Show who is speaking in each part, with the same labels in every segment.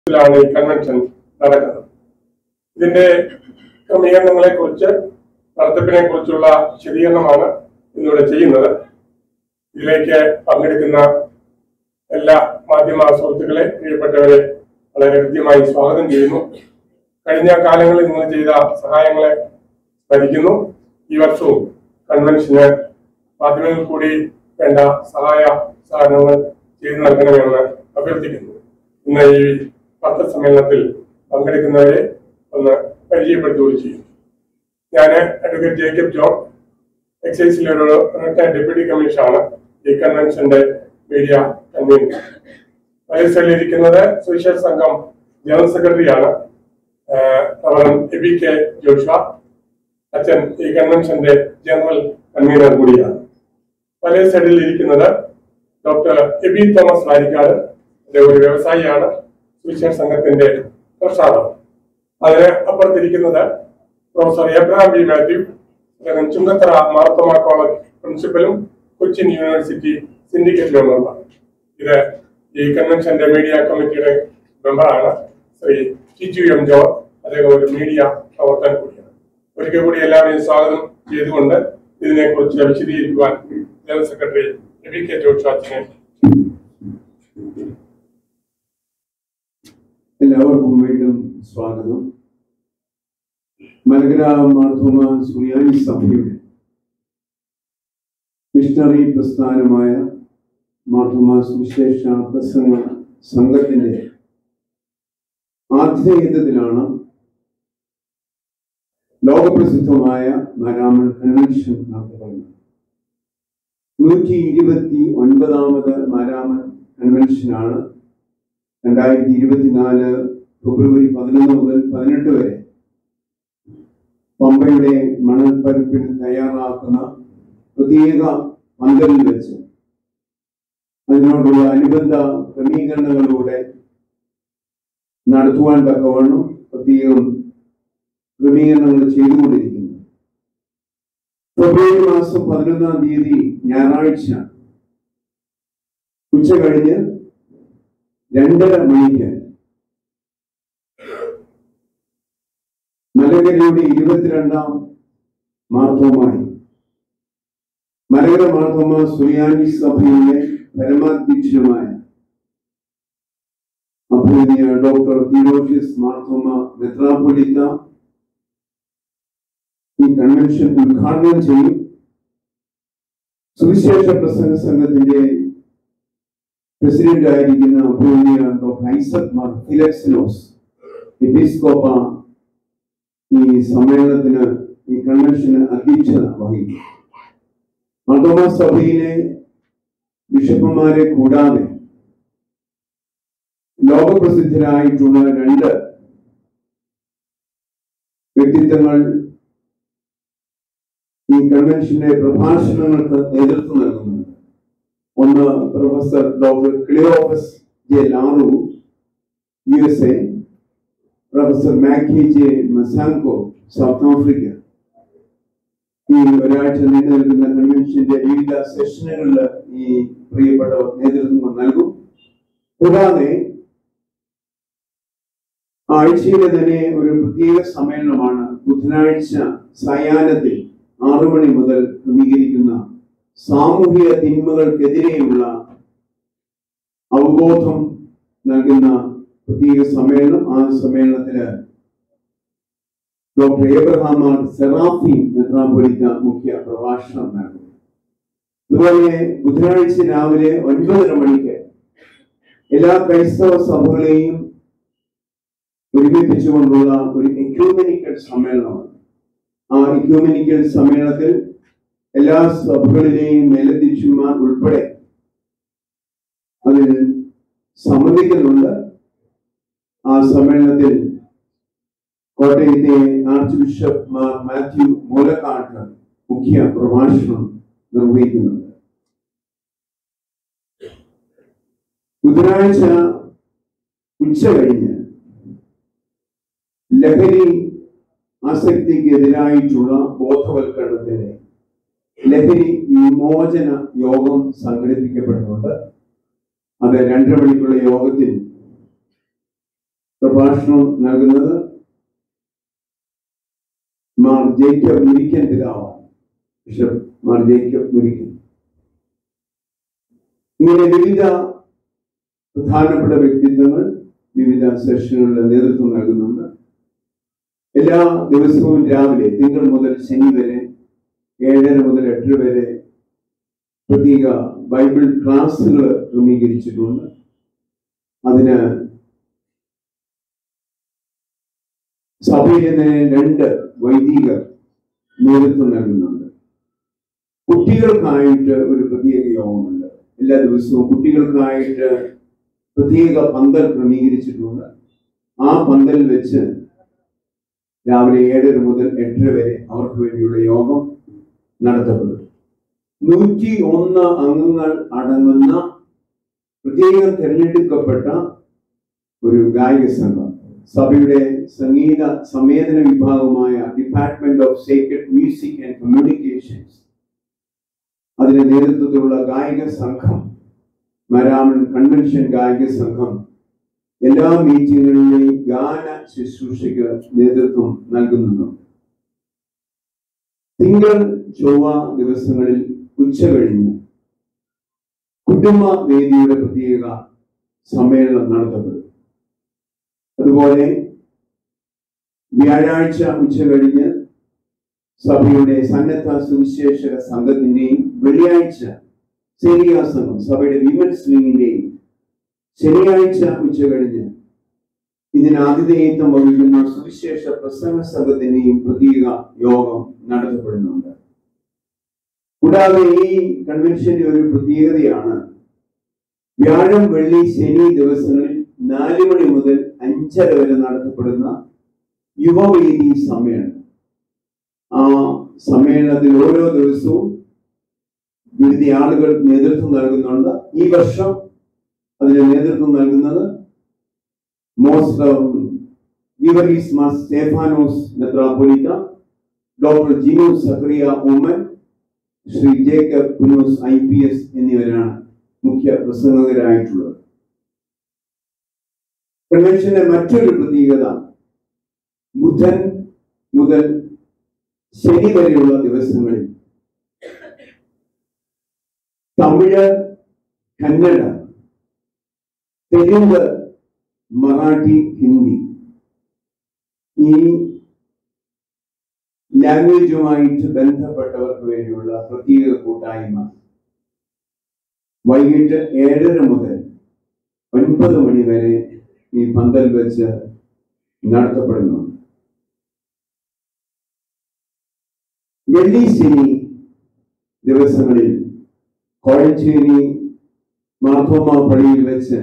Speaker 1: ാണ് ഈ കൺവെൻഷൻ നടക്കുന്നത്. ഇതിന്റെ ക്രമീകരണങ്ങളെ കുറിച്ച് നടത്തിപ്പിനെ കുറിച്ചുള്ള വിശദീകരണമാണ് ഇന്നിവിടെ ചെയ്യുന്നത്. ഇതിലേക്ക് പങ്കെടുക്കുന്ന എല്ലാ മാധ്യമ സുഹൃത്തുക്കളെ, പ്രിയപ്പെട്ടവരെ വളരെ ഹൃദ്യമായി സ്വാഗതം ചെയ്യുന്നു. കഴിഞ്ഞ കാലങ്ങളിൽ നിങ്ങൾ ചെയ്ത സഹായങ്ങളെ സ്മരിക്കുന്നു. ഈ വർഷവും കൺവെൻഷന് മാധ്യമങ്ങൾ കൂടി വേണ്ട സഹായ സഹകരണങ്ങൾ ചെയ്തു നൽകണമെന്ന് അഭ്യർത്ഥിക്കുന്നു. ഇന്ന് ഈ പത്രസമ്മേളനത്തിൽ പങ്കെടുക്കുന്നവരെ ഒന്ന് പരിചയപ്പെടുത്തുകയും ചെയ്യും. ഞാൻ അഡ്വക്കേറ്റ് ജേക്കബ് ജോൺ, എക്സൈസിലെ ഒരു റിട്ടയർഡ് ഡെപ്യൂട്ടി കമ്മീഷണറാണ്. ഈ കൺവെൻഷന്റെ മീഡിയ കൺവീനർ. വയസ്സിലിരിക്കുന്നത് സുവിശേഷ സംഘം ജനറൽ സെക്രട്ടറിയാണ് റവറൻ എബി കെ ജോഷുവ. അച്ഛൻ ഈ കൺവെൻഷന്റെ ജനറൽ കൺവീനർ കൂടിയാണ്. പല സൈഡിൽ ഇരിക്കുന്നത് ഡോക്ടർ എബി തോമസ് വാരിക്കാട്, ഒരു വ്യവസായിയാണ്, സുവിശേഷ സംഘത്തിന്റെ ട്രഷറർ. അതിന് അപ്പുറത്തിരിക്കുന്നത് professor Abraham B Mathew, Chungathara Marthoma college പ്രിൻസിപ്പലും കൊച്ചിൻ യൂണിവേഴ്സിറ്റി സിൻഡിക്കേറ്റ് മെമ്പറുമാണ്. ഇത് ഈ കൺവെൻഷന്റെ മീഡിയ കമ്മിറ്റിയുടെ മെമ്പറാണ് ശ്രീ ടിജു എം ജോൺ. അദ്ദേഹം ഒരു മീഡിയ പ്രവർത്തകൻ കൂടിയാണ്. ഒരിക്കൽ കൂടി എല്ലാവരെയും സ്വാഗതം ചെയ്തുകൊണ്ട് ഇതിനെക്കുറിച്ച് വിശദീകരിക്കുവാൻ general secretary Aby K Joshua.
Speaker 2: എല്ലാവർക്കും വീണ്ടും സ്വാഗതം. മലങ്കര മാർത്തോമ സുറിയാനി സഭയുടെ മിഷണറി പ്രസ്ഥാനമായ മാർത്തോമ സുവിശേഷ പ്രസംഗ സംഘത്തിന്റെ ആതിഥേയത്വത്തിലാണ് ലോകപ്രസിദ്ധമായ മാരാമൺ കൺവെൻഷൻ നടത്തപ്പെടുന്നത്. 129ാമത് മാരാമൺ കൺവെൻഷനാണ് 2024 ഫെബ്രുവരി 11 മുതൽ 18 വരെ പമ്പയുടെ മണൽപ്പരപ്പിൽ തയ്യാറാക്കുന്ന പ്രത്യേക പന്തലിൽ വെച്ച് അതിനോടുള്ള അനുബന്ധ ക്രമീകരണങ്ങളിലൂടെ നടത്തുവാൻ തക്കവണ്ണം പ്രത്യേകം ക്രമീകരണങ്ങൾ ചെയ്തുകൊണ്ടിരിക്കുന്നു. ഫെബ്രുവരി മാസം 11-ാം തീയതി ഞായറാഴ്ച ഉച്ച കഴിഞ്ഞ് 2:30 മണിക്ക് മലങ്കരയുടെ 22ാം മാർത്തോമായി മലങ്കര മാർത്തോമ സുറിയാനി സഭയുടെ പരമാധ്യക്ഷനുമായ അഭിനന്ദ ഡോക്ടർ തിയോഫിലസ് മാർത്തോമ മെത്രാപ്പൊലീത്ത ഈ കൺവെൻഷൻ ഉദ്ഘാടനം ചെയ്യും. സുവിശേഷ പ്രസംഗ സംഘത്തിന്റെ പ്രസിഡന്റ് ആയിരിക്കുന്ന അഭിനന്ദ ഡോക്ടർ ഐസക് മാർ ഫിലക്സിനോസ് എപ്പിസ്കോപ്പ ഈ സമ്മേളനത്തിന്, ഈ കൺവെൻഷന് അധ്യക്ഷത വഹിക്കും. മാർത്തോമ സഭയിലെ ബിഷപ്പുമാരെ കൂടാതെ ലോകപ്രസിദ്ധരായിട്ടുള്ള 2 വ്യക്തിത്വങ്ങൾ ഈ കൺവെൻഷന്റെ പ്രഭാഷണങ്ങൾക്ക് നേതൃത്വം നൽകുന്നുണ്ട്. ഒന്ന് professor doctor Cleophas J Larue, USA, professor Maake J Masango, south Africa. ഈ ഒരാഴ്ച നീണ്ടു നിൽക്കുന്ന കൺവെൻഷന്റെ വിവിധ സെഷനുകളിൽ ഈ പ്രിയപ്പെട്ടവർ നേതൃത്വം നൽകും. കൂടാതെ ആഴ്ചയിലെ തന്നെ ഒരു പ്രത്യേക സമ്മേളനമാണ് ബുധനാഴ്ച സായാഹ്നത്തിൽ 6 മണി മുതൽ ക്രമീകരിക്കുന്ന സാമൂഹിക തിന്മകൾക്കെതിരെയുള്ള അവബോധം നൽകുന്ന പ്രത്യേക സമ്മേളനം. ആ സമ്മേളനത്തില് ഡോക്ടർ എബ്രഹാം മാർ സെറാഫി മെത്രാപ്പൊലീത്ത മുഖ്യ പ്രഭാഷണം നൽകും. അതുപോലെ ബുധനാഴ്ച രാവിലെ 9:30 മണിക്ക് എല്ലാ ക്രൈസ്തവ സഭകളെയും ഒരുമിപ്പിച്ചുകൊണ്ടുള്ള ഒരു എക്യൂമെനിക്കൽ സമ്മേളനമാണ്. ആ എക്യൂമെനിക്കൽ സമ്മേളനത്തിൽ എല്ലാ സഭകളിലെയും മേലധ്യക്ഷന്മാർ ഉൾപ്പെടെ അതിൽ സംബന്ധിക്കുന്നുണ്ട്. ആ സമ്മേളനത്തിൽ കോട്ടയത്തെ ആർച്ച് ബിഷപ്പ് മാർ മാത്യു മൂലക്കാട്ട് മുഖ്യ പ്രഭാഷണം നിർവഹിക്കുന്നുണ്ട്. ബുധനാഴ്ച ഉച്ച കഴിഞ്ഞ് ലഹരി ആസക്തിക്കെതിരായിട്ടുള്ള ബോധവൽക്കരണത്തിന് ലഹരി വിമോചന യോഗം സംഘടിപ്പിക്കപ്പെടുന്നുണ്ട്. അത് 2:30 മണിക്കുള്ള യോഗത്തിൽ പ്രഭാഷണം നൽകുന്നത് മാർ ജേക്കബ് മുരിക്കൻ പിതാവാണ്. ബിഷപ്പ് മാർ ജേക്കബ് മുരിക്കൻ. ഇങ്ങനെ വിവിധ പ്രധാനപ്പെട്ട വ്യക്തിത്വങ്ങൾ വിവിധ സെഷനുകളുടെ നേതൃത്വം നൽകുന്നുണ്ട്. എല്ലാ ദിവസവും രാവിലെ തിങ്കൾ മുതൽ ശനി വരെ 7:30 മുതൽ 8 വരെ പ്രത്യേക ബൈബിൾ ക്ലാസ്സുകൾ ക്രമീകരിച്ചിട്ടുണ്ട്. അതിന് സഭയിൽ തന്നെ 2 വൈദികർ നേതൃത്വം നൽകുന്നുണ്ട്. കുട്ടികൾക്കായിട്ട് ഒരു പ്രത്യേക യോഗമുണ്ട്. എല്ലാ ദിവസവും കുട്ടികൾക്കായിട്ട് പ്രത്യേക പന്തൽ ക്രമീകരിച്ചിട്ടുണ്ട്. ആ പന്തലിൽ വെച്ച് രാവിലെ 7:30 മുതൽ 8 വരെ അവർക്ക് വേണ്ടിയുള്ള യോഗം നടത്തപ്പെടും. 101 അംഗങ്ങൾ അടങ്ങുന്ന പ്രത്യേകം തിരഞ്ഞെടുക്കപ്പെട്ട ഒരു ഗായക സംഘം, സഭയുടെ സംഗീത സംവേദന വിഭാഗമായ department of sacred music and communications, അതിന്റെ നേതൃത്വത്തിലുള്ള ഗായക സംഘം, മാരാമൺ കൺവെൻഷൻ ഗായക സംഘം എല്ലാ മീറ്റിങ്ങുകളിലെയും ഗാന ശുശ്രൂഷയ്ക്ക് നേതൃത്വം നൽകുന്നുണ്ട്. തിങ്കൾ ചൊവ്വ ദിവസങ്ങളിൽ ഉച്ചകഴിഞ്ഞ് കുടുംബ വേദിയുടെ പ്രത്യേക സമ്മേളനം നടത്തപ്പെടും. അതുപോലെ വ്യാഴാഴ്ച ഉച്ചകഴിഞ്ഞ് സഭയുടെ സന്നദ്ധ സുവിശേഷക സംഘത്തിന്റെയും വെള്ളിയാഴ്ച സെരിയ സംഘം, സഭയുടെ വിമൻസ് വിങ്ങിന്റെയും ശനിയാഴ്ച ഉച്ചകഴിഞ്ഞ് ഇതിന് ആതിഥേയത്വം വഹിക്കുന്ന സുവിശേഷ പ്രസംഗ സംഘത്തിന്റെയും പ്രത്യേക യോഗം നടത്തപ്പെടുന്നുണ്ട്. കൂടാതെ ഈ കൺവെൻഷന്റെ ഒരു പ്രത്യേകതയാണ് വ്യാഴം, വെള്ളി, ശനി ദിവസങ്ങളിൽ 4 മണി മുതൽ 5:30 വരെ നടത്തപ്പെടുന്ന യുവവേദി സമ്മേളനം. ആ സമ്മേളനത്തിൽ ഓരോ ദിവസവും വിവിധ ആളുകൾ നേതൃത്വം നൽകുന്നുണ്ട്. ഈ വർഷം അതിന് നേതൃത്വം നൽകുന്നത് ഗീവർഗീസ് മാർ സ്റ്റെഫാനോസ് മെത്രാപ്പൊലീത്ത, ഡോക്ടർ ജിനു സക്കറിയ ഉമ്മൻ, ശ്രീ ജേക്കബ് പുനൂസ് IPS എന്നിവരാണ് മുഖ്യ പ്രസംഗകരായിട്ടുള്ളത്. കൺവെൻഷന്റെ മറ്റൊരു പ്രത്യേകത ബുധൻ മുതൽ ശനി വരെയുള്ള ദിവസങ്ങളിൽ തമിഴ്, കന്നഡ, തെലുങ്ക്, മറാഠി, ഹിന്ദി ഈ ലാംഗ്വേജുമായിട്ട് ബന്ധപ്പെട്ടവർക്ക് വേണ്ടിയുള്ള പ്രത്യേക കൂട്ടായ്മ വൈകിട്ട് 7:30 മുതൽ 9 മണി വരെ ഈ പന്തൽ വെച്ച് നടത്തപ്പെടുന്നുണ്ട്. വെള്ളി, ശനി ദിവസങ്ങളിൽ കോഴഞ്ചേരി മാർത്തോമ പള്ളിയിൽ വെച്ച്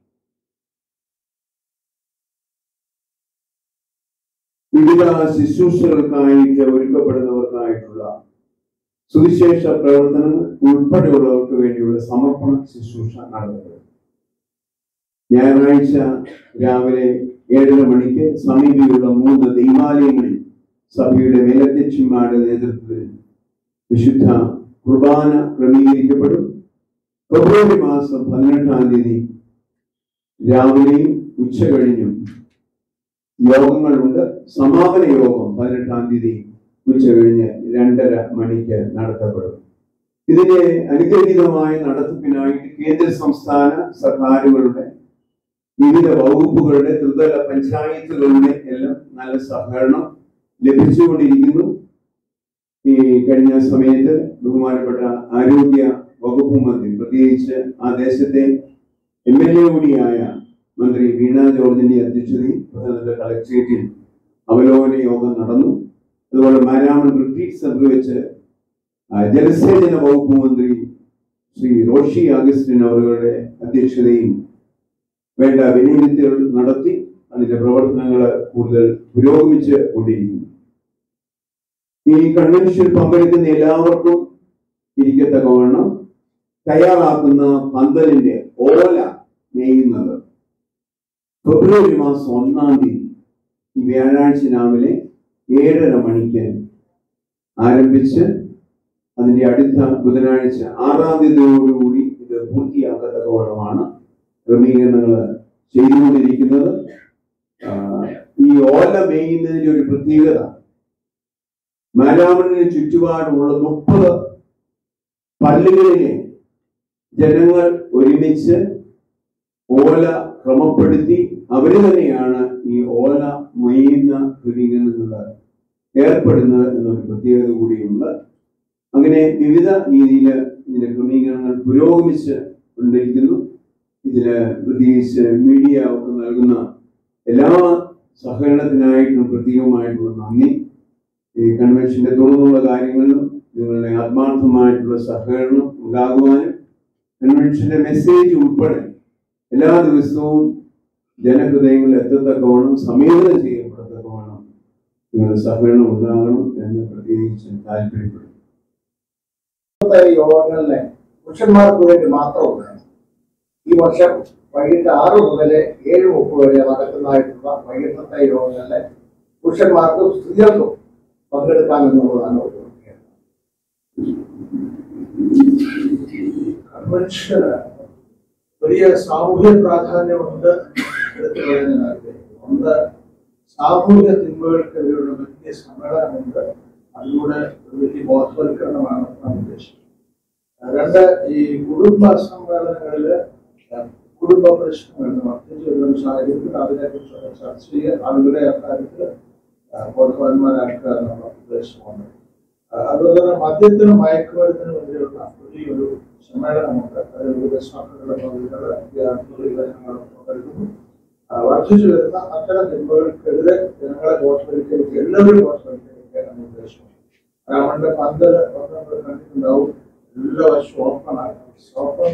Speaker 2: വിവിധ ശുശ്രൂഷകൾക്കായിട്ട് ഒരുക്കപ്പെടുന്നവർക്കായിട്ടുള്ള സുവിശേഷ പ്രവർത്തനങ്ങൾ ഉൾപ്പെടെയുള്ളവർക്ക് വേണ്ടിയുള്ള സമർപ്പണ ശുശ്രൂഷ നടത്തപ്പെടും. ഞായറാഴ്ച രാവിലെ 7:30 മണിക്ക് സമീപയുള്ള 3 ദൈവാലയങ്ങളിൽ സഭയുടെ മേലധ്യക്ഷന്മാരുടെ നേതൃത്വത്തിൽ വിശുദ്ധ കുർബാന ക്രമീകരിക്കപ്പെടും. ഫെബ്രുവരി മാസം 18-ാം തീയതി രാവിലെയും ഉച്ചകഴിഞ്ഞും യോഗങ്ങളുണ്ട്. സമാപന യോഗം 18-ാം തീയതി ഉച്ചകഴിഞ്ഞ് 2:30 മണിക്ക് നടത്തപ്പെടും. ഇതിന്റെ അനുഗ്രഹീതമായ നടത്തിപ്പിനായിട്ട് കേന്ദ്ര സംസ്ഥാന സർക്കാരുകളുടെ വിവിധ വകുപ്പുകളുടെ ത്രിതല പഞ്ചായത്തുകളുടെ എല്ലാം നല്ല സഹകരണം ലഭിച്ചുകൊണ്ടിരിക്കുന്നു. ഈ കഴിഞ്ഞ സമയത്ത് ബഹുമാനപ്പെട്ട ആരോഗ്യ വകുപ്പ് മന്ത്രി, പ്രത്യേകിച്ച് ആ ദേശത്തെ MLA കൂടിയായ മന്ത്രി വീണ ജോർജിന്റെ അധ്യക്ഷതയിൽ കളക്ട്രേറ്റിൽ അവലോകന യോഗം നടന്നു. അതുപോലെ മാരാമൺ റിട്രീറ്റ് സെന്റർ വെച്ച് ജലസേചന വകുപ്പ് മന്ത്രി ശ്രീ റോഷി അഗസ്റ്റിൻ അവരുടെ അധ്യക്ഷതയിൽ വേണ്ട വിലയിരുത്തലുകൾ നടത്തി അതിന്റെ പ്രവർത്തനങ്ങൾ കൂടുതൽ പുരോഗമിച്ച് കൊണ്ടിരിക്കുന്നു. ഈ കൺവെൻഷൻ പങ്കെടുക്കുന്ന എല്ലാവർക്കും ഇരിക്കത്തക്കവണ്ണം തയ്യാറാക്കുന്ന പന്തലിന്റെ ഓല നെയ്യുന്നത് ഫെബ്രുവരി മാസം 1-ാം തീയതി ഈ വ്യാഴാഴ്ച രാവിലെ 7:30 മണിക്ക് ആരംഭിച്ച് അതിന്റെ അടുത്ത ബുധനാഴ്ച 6-ാം തീയതിയോടുകൂടി ഇത് പൂർത്തിയാക്കത്തക്കവണ്ണമാണ് ക്രമീകരണങ്ങൾ ചെയ്തുകൊണ്ടിരിക്കുന്നത്. ഓല മേയുന്നതിന്റെ ഒരു പ്രത്യേകത, മാരാമണിന് ചുറ്റുപാടുമുള്ള 30 പള്ളികളിലെ ജനങ്ങൾ ഒരുമിച്ച് ഓല ക്രമപ്പെടുത്തി അവര് തന്നെയാണ് ഈ ഓല മേയുന്ന ക്രമീകരണങ്ങൾ ഏർപ്പെടുന്നത് എന്നൊരു പ്രത്യേകത കൂടിയുണ്ട്. അങ്ങനെ വിവിധ രീതിയിൽ ഇതിന്റെ ക്രമീകരണങ്ങൾ പുരോഗമിച്ച് കൊണ്ടിരിക്കുന്നു. ഇതില് പ്രത്യേകിച്ച് മീഡിയ ഒക്കെ നൽകുന്ന എല്ലാ സഹകരണത്തിനായിട്ടും പ്രത്യേകമായിട്ടുള്ള നന്ദി. ഈ കൺവെൻഷന്റെ തുടർന്നുള്ള കാര്യങ്ങളിലും നിങ്ങളുടെ ആത്മാർത്ഥമായിട്ടുള്ള സഹകരണം ഉണ്ടാകുവാനും കൺവെൻഷന്റെ മെസ്സേജ് ഉൾപ്പെടെ എല്ലാ ദിവസവും ജനഹൃദയങ്ങളിൽ എത്തത്തക്കവണ്ണം സംവേദനം ചെയ്യപ്പെടത്തക്കവണ്ണം നിങ്ങളുടെ സഹകരണം ഉണ്ടാകണം എന്ന് പ്രത്യേകിച്ച് താല്പര്യപ്പെടുന്നു.
Speaker 3: യോഗങ്ങളിലെ പുരുഷന്മാർക്ക് വേണ്ടി മാത്രമല്ല, ഈ വർഷം വൈകിട്ട് 6 മുതൽ 7:30 വരെ നടക്കുന്നതായിട്ടുള്ള വൈകിട്ടത്തെ യോഗങ്ങളിലെ പുരുഷന്മാർക്കും സ്ത്രീകൾക്കും പങ്കെടുക്കാമെന്നുള്ളതാണ് ഒരു കൺവെൻഷന് വലിയ സാമൂഹ്യ പ്രാധാന്യമുണ്ട്. എടുത്തു പറയുന്നതിനായിട്ട് ഒന്ന്, സാമൂഹ്യ തിന്മകൾക്കെതിരെയുള്ള വലിയ സമ്മേളനമുണ്ട്. അതിലൂടെ ഒരു വലിയ ബോധവൽക്കരണമാണ് നാം ഉദ്ദേശിക്കുന്നത്. 2, ഈ കുടുംബ സമ്മേളനങ്ങളില് കുടുംബ പ്രശ്നങ്ങൾ വർദ്ധിച്ചു വരുന്ന സാഹചര്യത്തിൽ അതിനെക്കുറിച്ച് ചർച്ച ചെയ്യുക, ആളുകളെ അക്കാര്യത്തിൽ ബോധവാന്മാരാക്കുക എന്നുള്ള ഉദ്ദേശമുണ്ട്. അതുപോലെ തന്നെ മദ്യത്തിനും മയക്കുമരുന്നിനും എതിരെയുള്ള വലിയൊരു സമ്മേളനമുണ്ട്. അത് വിവിധ സഭകളുടെ പങ്കെടുക്കുന്നു. വർദ്ധിച്ചു വരുന്ന അത്തരം തിന്മകൾക്കെതിരെ ജനങ്ങളെ ബോധവൽക്കരിക്കുക, എല്ലാവരും ബോധവൽക്കരിക്കാൻ ഉദ്ദേശമുണ്ട്. രാമന്റെ 12 കണ്ടിട്ടുണ്ടാവും. എല്ലാ വർഷവും ഓപ്പണാണ്. ഓപ്പൺ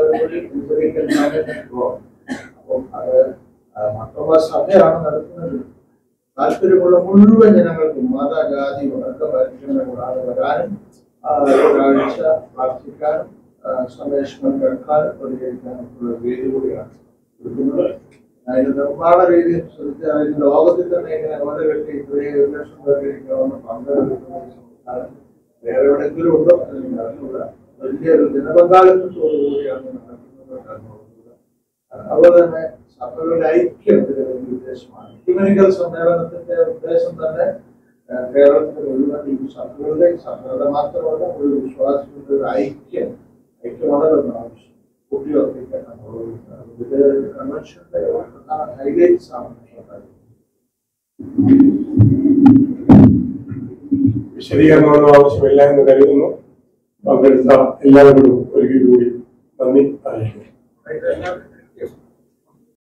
Speaker 3: അപ്പം അത് മറ്റുള്ള സഭയാണ് നടത്തുന്നത്. താല്പര്യമുള്ള മുഴുവൻ ജനങ്ങൾക്കും മത, ജാതി, വർഗ പരിചയങ്ങളെ കൂടാതെ വരാനും ഒരാഴ്ച പ്രാർത്ഥിക്കാനും സന്ദേശങ്ങൾ കേൾക്കാനും പ്രതികരിക്കാനും ഉള്ള വേദി കൂടിയാണ് കൊടുക്കുന്നത്. അതിന്റെ നിർമ്മാണ രീതി ശ്രദ്ധിച്ചാൽ ലോകത്തിൽ തന്നെ ഇങ്ങനെ ഓരോ വ്യക്തി 1 ലക്ഷം പേരിക്കണമെന്ന് പങ്കെടുക്കുന്ന വേറെ എവിടെയെങ്കിലും ഉണ്ടോ അല്ലെങ്കിൽ അറിഞ്ഞൂട. വലിയൊരു ജനപങ്കാളിത്തത്തോടുകൂടിയാണ് നടക്കുന്നത്. അതുപോലെ തന്നെ സഭകളുടെ ഐക്യം ഇതിന്റെ ഉദ്ദേശമാണ്. ഇക്യുമെനിക്കൽ സമ്മേളനത്തിന്റെ ഉദ്ദേശം തന്നെ കേരളത്തിലെ മുഴുവൻ സഭകളുടെ മാത്രമല്ല ഒരു വിശ്വാസികളുടെ ഒരു ഐക്യമാണെന്ന് ആവശ്യം കുട്ടികൾക്കൊക്കെ ഇത് കൺവെൻഷന്റെ പ്രധാന ഹൈലൈറ്റ്സ് ആണ്.
Speaker 1: വിശദീകരണമൊന്നും ആവശ്യമില്ല എന്ന് കരുതുന്നു. പങ്കെടുത്ത എല്ലാവരോടും ഒരിക്കൽ കൂടി നന്ദി അറിയിക്കുന്നു.